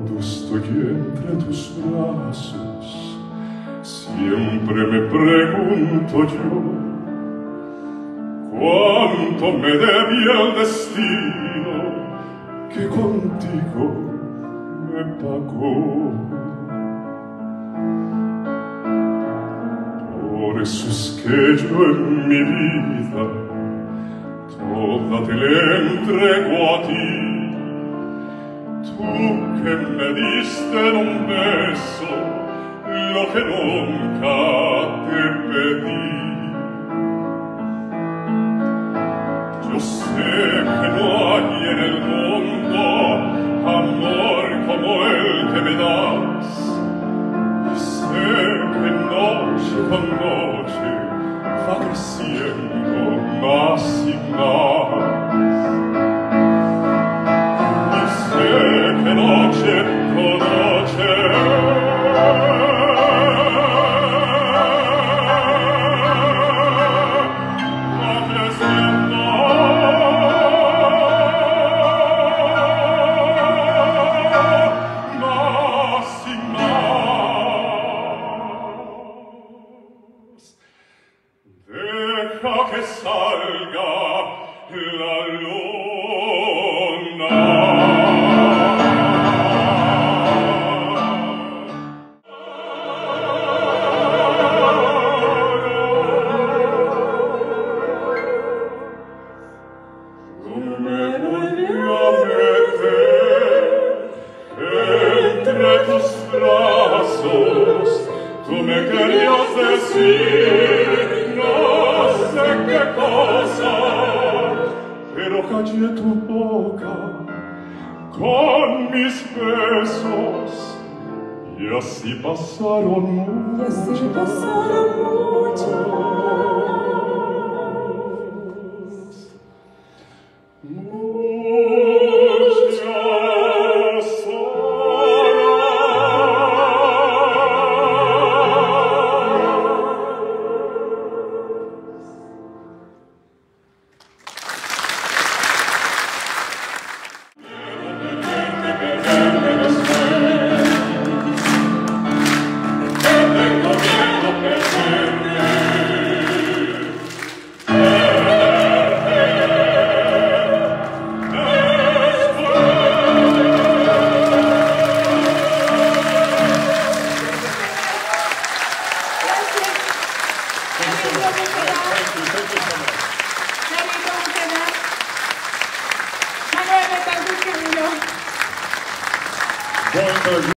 Cuando estoy entre tus brazos, siempre me pregunto yo, ¿cuánto me debía el destino que contigo me pagó? Por eso es que yo en mi vida toda te la entrego a ti. Tú que me diste en un beso lo que nunca te pedí. Yo sé que no hay en el mundo amor como el que me das. Y sé que noche con noche va creciendo más y más. Que noche con noche va creciendo más y más. Deja que salga la luna. Tú me querías decir no sé qué cosa, pero callé tu boca con mis besos y así pasaron muchos. Narihito, Mukeda.